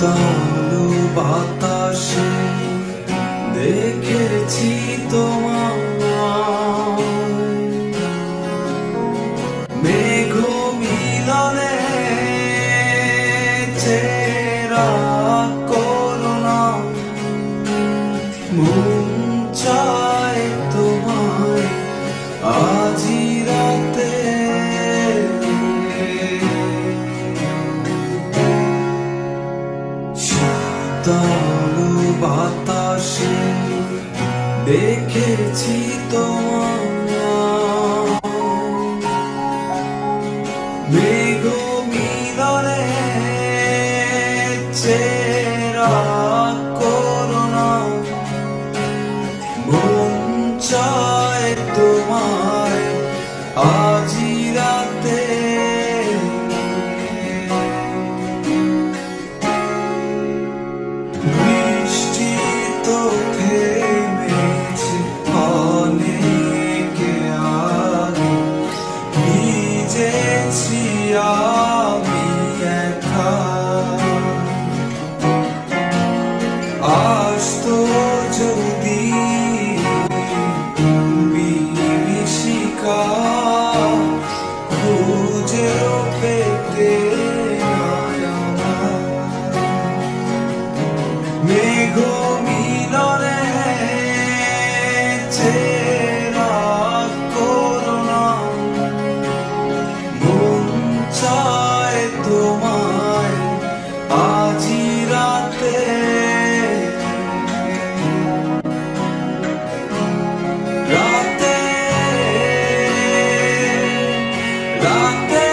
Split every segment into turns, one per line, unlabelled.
শীতল বাতাসে দেখেছি তোমায়, মেঘমিলনে চেরা করুণা, মন চায় তোমায় আজি রাতে। শীতল বাতাসে দেখেছি তোমায়, মেঘমিলনে চেরা করুণা, মন চায় তোমায় আজি রাতে। বৃষ্টি তো থেমেছে অনেক আগে, ভিজেছি আমি একা। আসতো যদি বিভীষিকা, খুঁজেও পেতে মেঘমিলনে চেরা করুণা, মন চায় তোমায় আজি রাতে। রাতে রাতে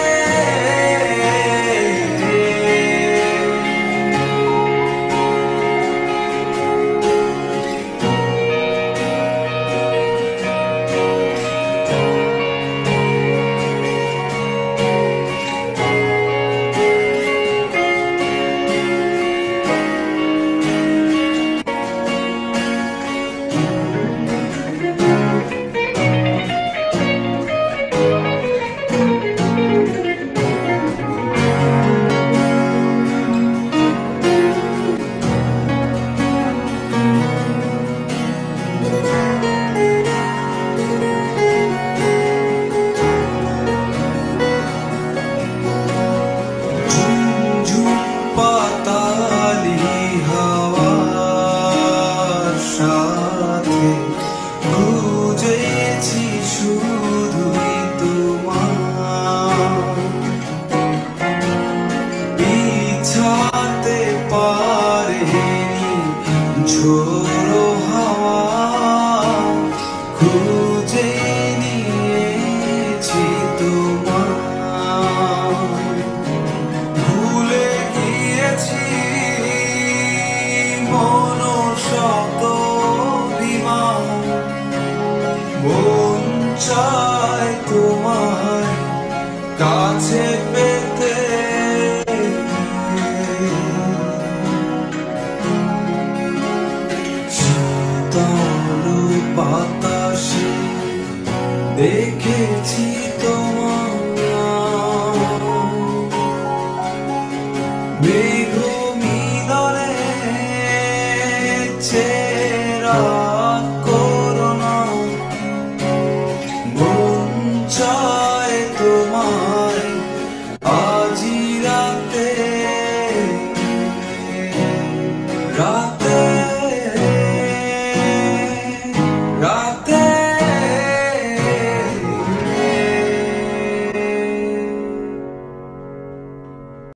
খুঁজেছি শুধুই তোমায়, বিছাতে পারেনি ঝোড়ো হাওয়া, খুঁজে নিয়েছি তোমায়। ভুলে গিয়েছি মনশত অভিমান, মন চায় তোমায় কাছে পেতে। শীতল বাতাসে দেখেছি তোমায়, মেঘমিলনে চেরা করুণা, মন চায় তোমায় আজি রাতে।